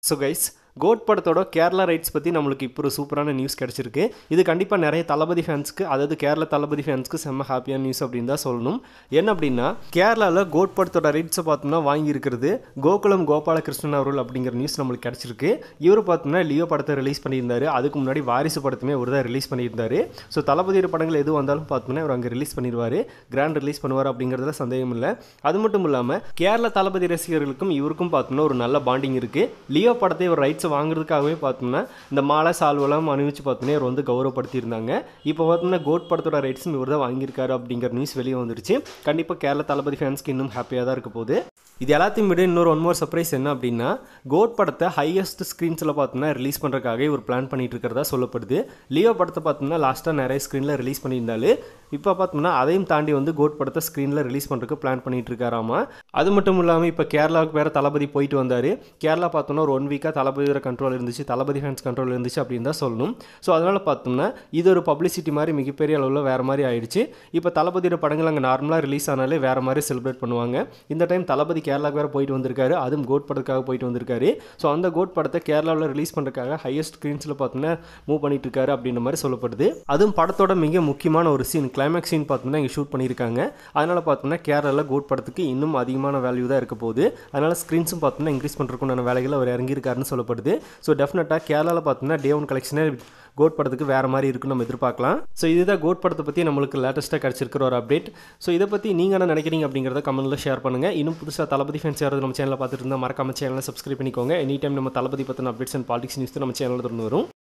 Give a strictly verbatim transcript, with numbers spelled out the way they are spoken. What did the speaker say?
So guys code படத்தோட Kerala rights பற்றி நம்மளுக்கு இப்போ ஒரு சூப்பரான நியூஸ் கிடச்சிருக்கு. இது கண்டிப்பாக நிறைய தளபதி ஃபேன்ஸ்க்கு, அதாவது கேரளா தளபதி ஃபேன்ஸ்க்கு செம்ம ஹாப்பியான நியூஸ் அப்படின்னு தான் சொல்லணும். என்ன அப்படின்னா, கேரளாவில் கோட் படத்தோட ரைட்ஸை பார்த்தோம்னா வாங்கியிருக்கிறது கோகுலம் கோபாலகிருஷ்ணன் அவர்கள் அப்படிங்கிற நியூஸ் நம்மளுக்கு கிடச்சிருக்கு. இவர் பார்த்தோம்னா லியோ படத்தை ரிலீஸ் பண்ணியிருந்தாரு. அதுக்கு முன்னாடி வாரிசு படத்துமே ஒரு தான் ரிலீஸ் பண்ணியிருந்தாரு. ஸோ தளபதியோட படங்கள் எது வந்தாலும் பார்த்தோம்னா இவர் அங்கே ரிலீஸ் பண்ணிடுவார், கிராண்ட் ரிலீஸ் பண்ணுவார் அப்படிங்கிறதுல சந்தேகம் இல்லை. அது மட்டும் இல்லாமல் கேரளா தளபதி ரசிகர்களுக்கும் இவருக்கும் பார்த்தோம்னா ஒரு நல்ல பாண்டிங் இருக்குது. லியோ படத்தை ஒரு ரைட்ஸ் வாங்குறதுக்காகவே பார்த்தோம்னா இந்த மாலை சால்வெல்லாம் அணிவிச்சு பார்த்தோன்னே இவர் வந்து கௌரவப்படுத்தியிருந்தாங்க. இப்போ பார்த்தோம்னா கோட் படத்தோட ரைட்ஸும் இவர் தான் வாங்கியிருக்காரு அப்படிங்கிற நியூஸ் வெளியே வந்துருச்சு. கண்டிப்பாக கேரளா தளபதி ஃபேன்ஸ்க்கு இன்னும் ஹாப்பியாக தான் இருக்க போகுது. இது எல்லாத்தையும் விட இன்னொரு ஒன் மோர் சர்ப்ரைஸ் என்ன அப்படின்னா, கோட் படத்தை ஹையஸ்ட் ஸ்க்ரீன்ஸில் பார்த்தோம்னா ரிலீஸ் பண்ணுறதுக்காக இவர் பிளான் பண்ணிட்டு இருக்கிறதா சொல்லப்படுது. லியோ படத்தை பார்த்தோம்னா லாஸ்ட்டாக நிறைய ஸ்க்ரீனில் ரிலீஸ் பண்ணியிருந்தாரு. இப்போ பார்த்தோம்னா அதையும் தாண்டி வந்து கோட் படத்தை ஸ்க்ரீனில் ரிலீஸ் பண்ணுறதுக்கு பிளான் பண்ணிட்டு இருக்காராமா. அது மட்டும் இல்லாமல் இப்போ கேரளாவுக்கு வேறு தளபதி போயிட்டு வந்தார். கேரளா பார்த்தோம்னா ஒரு ஒன் வீக்காக தளபதியோட கண்ட்ரோல் இருந்துச்சு, தளபதி ஃபேன்ஸ் கண்ட்ரோல் இருந்துச்சு அப்படின்னு தான் சொல்லணும். ஸோ அதனால் பார்த்தோம்னா இது ஒரு பப்ளிசிட்டி மாதிரி மிகப்பெரிய அளவில் வேறு மாதிரி ஆயிடுச்சு. இப்போ தளபதியோட படங்கள் அங்கே நார்மலாக ரிலீஸ் ஆனாலே வேறு மாதிரி செலிப்ரேட் பண்ணுவாங்க. இந்த டைம் தளபதி கேரளாவுக்கு வேறு போயிட்டு வந்திருக்காரு, அதுவும் கோட் படத்துக்காக போயிட்டு வந்திருக்காரு. ஸோ அந்த கோட் படத்தை கேரளாவில் ரிலீஸ் பண்ணுறதுக்காக ஹையஸ்ட் ஸ்க்ரீன்ஸில் பார்த்தோம்னா மூவ் பண்ணிட்டு இருக்காரு அப்படின்ற மாதிரி சொல்லப்படுது. அதுவும் படத்தோட மிக முக்கியமான ஒரு சீன், கிளைமேக்ஸ் சீன் பார்த்தோம்னா இங்கே ஷூட் பண்ணியிருக்காங்க. அதனால் பார்த்தோம்னா கேரளாவில் கோட் படத்துக்கு இன்னும் அதிகமான வேல்யூ தான் இருக்க போகுது. அதனால் ஸ்க்ரீன்ஸும் பார்த்தோம்னா இன்க்ரீஸ் பண்ணுறதுக்குண்டான வேலைகள் அவர் இறங்கியிருக்காருன்னு சொல்லப்படுது. ஸோ டெஃபினட்டாக கேரளாவில் பார்த்தோம்னா டே ஒன் கலெக்ஷனே கோட் படத்துக்கு வேறு மாதிரி இருக்குன்னு நம்ம எதிர்பார்க்கலாம். ஸோ இதுதான் கோட் படத்தை பற்றி நம்மளுக்கு லேட்டஸ்ட்டாக கிடச்சிருக்கிற ஒரு அப்டேட். ஸோ இதை பற்றி நீங்கள் என்ன நினைக்கிறீங்க அப்படிங்கிறத கமெண்ட்டில் ஷேர் பண்ணுங்கள். இன்னும் புதுசாக தளபதி ஃபேன்ஸ் யாராவது நம்ம சேனலில் பார்த்துட்டு இருந்தால் மறக்காம சேனலை சப்ஸ்கிரைப் பண்ணிக்கோங்க. எனி டைம் நம்ம தளபதி பற்றின அப்டேட்ஸ் அண்ட் பாலிடிக்ஸ் நியூஸ் நம்ம சேனலில் தொடர்ந்து வரும்.